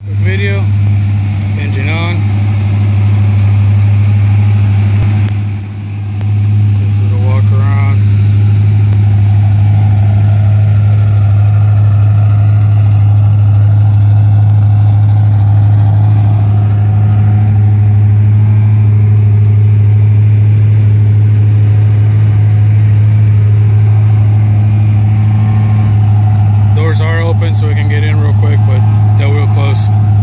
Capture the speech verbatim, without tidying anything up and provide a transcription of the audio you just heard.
Video, engine on. Just a little walk around. Doors are open so we can get in real quick, but they're real close.